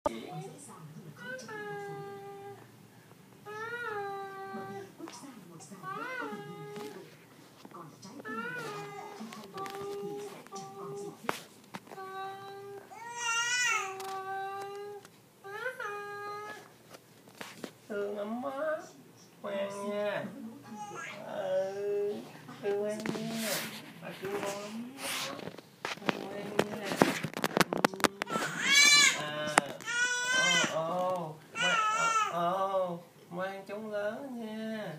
Thương lắm á, ngoan nha. Thương ngoan nha, bà thương con lắm á. Ngoan nha. Ngoan trống lớn nha.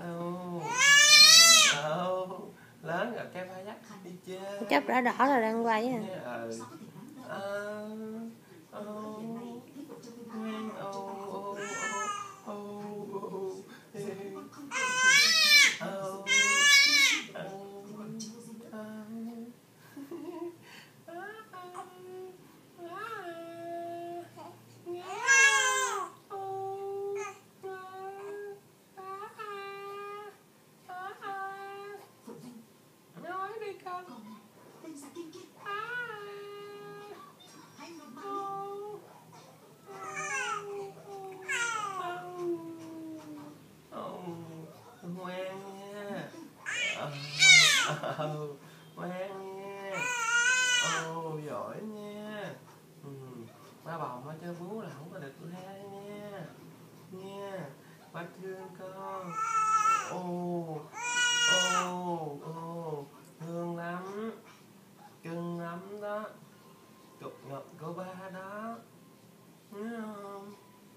Lớn rồi cái phải dắt đi chơi. Chấp đã đỏ rồi đang quay á. Nói đi con. Ngoan nha. Ngoan nha. Giỏi nha. Ba bầu má cho bú là không có được la nha. Nha. Ba thương con. Thương lắm. Cưng lắm đó. Cục ngập của ba đó. Thấy không?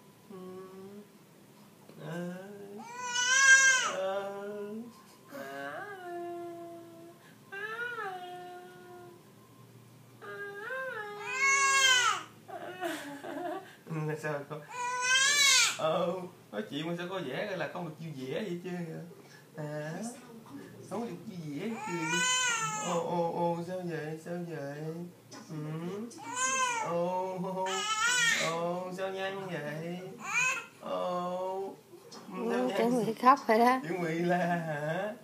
Sao con nói chuyện mà sao có vẻ là không được chiêu dẻ vậy chứ không được chiêu dẻ chứ. Sao vậy sao nhanh vậy Chuẩn bị khóc rồi đó. Chuẩn bị la hả?